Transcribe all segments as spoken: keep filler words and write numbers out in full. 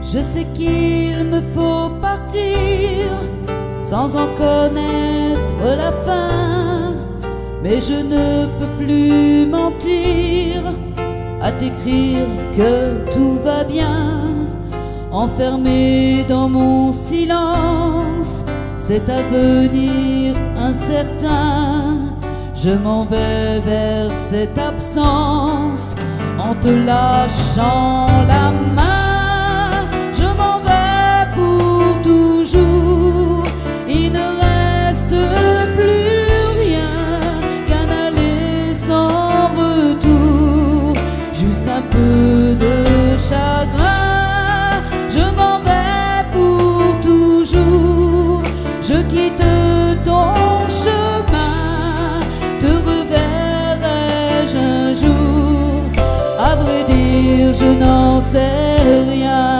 Je sais qu'il me faut partir sans en connaître la fin, mais je ne peux plus mentir à t'écrire que tout va bien. Enfermé dans mon silence, cet avenir incertain, je m'en vais vers cette absence en te lâchant la main. Je m'en vais pour toujours, il ne reste plus rien qu'un aller sans retour, juste un peu de chagrin. Je m'en vais pour toujours, je quitte ton chemin, te reverrai-je un jour? À vrai dire, je n'en sais rien.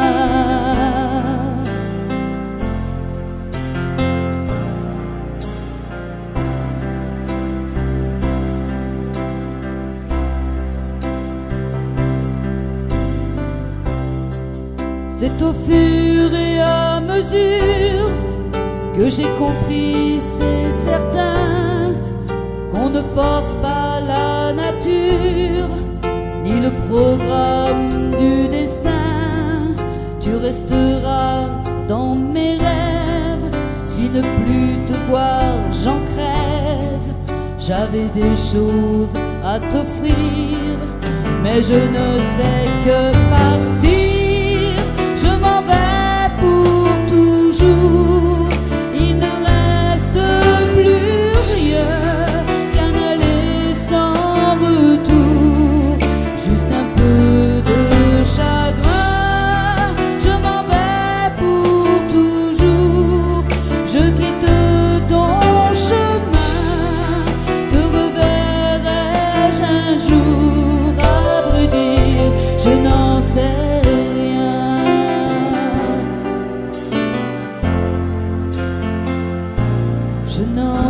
C'est au fur et à mesure que j'ai compris, c'est certain, qu'on ne force pas la nature, ni le programme du destin. Tu resteras dans mes rêves, si ne plus te voir j'en crève. J'avais des choses à t'offrir, mais je ne sais que partir. Je m'en vais pour toujours, il ne reste plus rien qu'un aller sans retour, juste un peu de chagrin. Je m'en vais pour toujours, je quitte ton chemin, te reverrai-je un jour? À vrai dire, je n'en sais je n'en